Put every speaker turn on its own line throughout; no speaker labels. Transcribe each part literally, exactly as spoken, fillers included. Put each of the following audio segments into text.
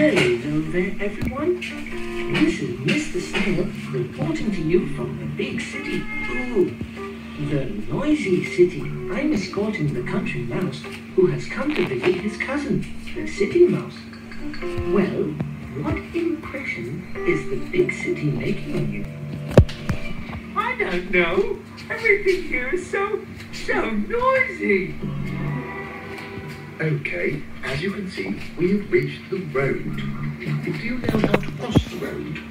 Hello there, everyone. This is Mister Snail reporting to you from the big city. Ooh, the noisy city. I'm escorting the country mouse who has come to visit his cousin, the city mouse. Well, what impression is the big city making on you?
I don't know. Everything here is so, so noisy.
Okay, as you can see, we have reached the road. Do you know how to cross the road?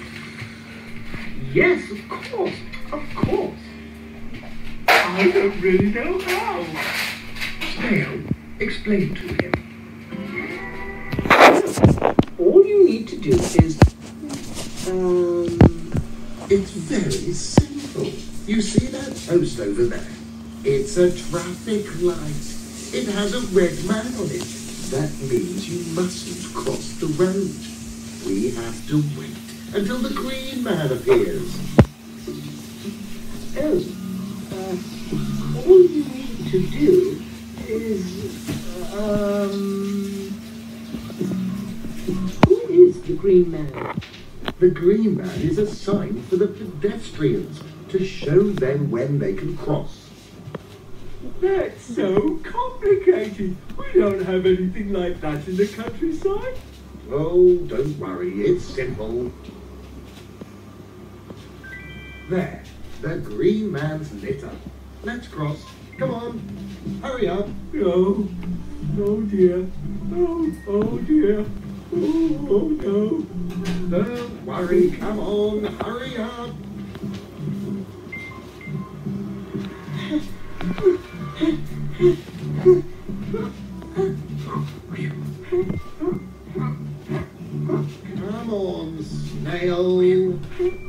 Yes, of course, of course.
I don't really know how.
Snail, explain to him.
All you need to do is, um...
It's very simple. You see that post over there? It's a traffic light. It has a red man on it. That means you mustn't cross the road. We have to wait until the green man appears.
Oh, uh, all you need to do is, um... who is the green man?
The green man is a sign for the pedestrians to show them when they can cross.
That's so complicated. We don't have anything like that in the countryside.
Oh, don't worry, it's simple. There, the green man's lit up. Let's cross. Come on, hurry up.
Oh, oh dear. Oh, oh dear. Oh, oh no.
Don't worry, come on, hurry up. Come on, snail.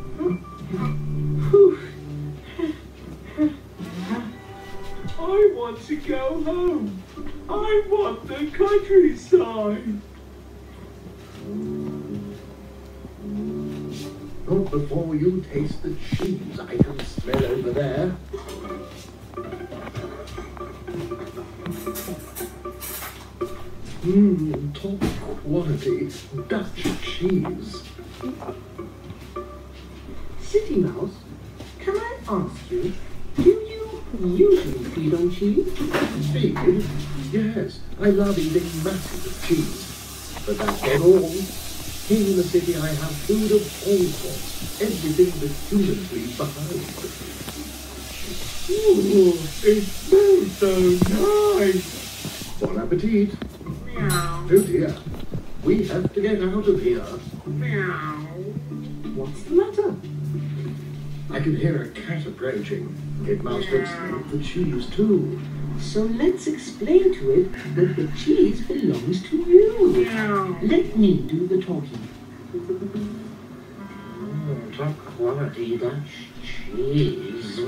I want to go home. I want the countryside.
Not before you taste the cheese I can smell over there. Mmm, top quality Dutch cheese.
City mouse, can I ask you, do you usually feed on cheese?
Feed? Yes, I love eating masses of cheese. But that's not all. Here in the city I have food of all sorts. Everything that humans leave behind.
Ooh, it smells so nice.
Bon appetit.
Meow.
Oh dear. We have to get out of here.
Meow.
What's the matter?
I can hear a cat approaching. It must have smelled the cheese too.
So let's explain to it that the cheese belongs to you.
Meow.
Let me do the talking.
Oh, top quality Dutch cheese.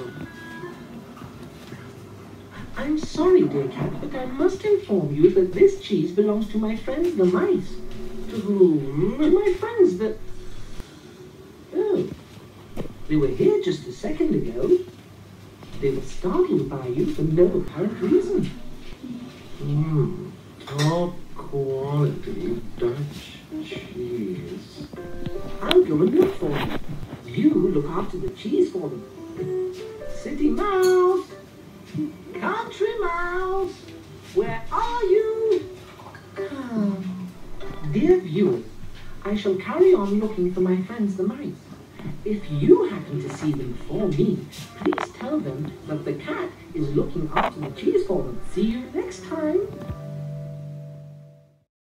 I'm sorry, dear cat, but I must inform you that this cheese belongs to my friends the mice.
To whom?
To my friends the... Oh, they were here just a second ago. They were startled by you for no apparent reason.
Mmm, top quality Dutch cheese.
I'll go and look for them. You look after the cheese for them. City mouse! Country mouse! Where are you? Dear viewers, I shall carry on looking for my friends the mice. If you happen to see them before me, please tell them that the cat is looking after the cheese for them. See you next time.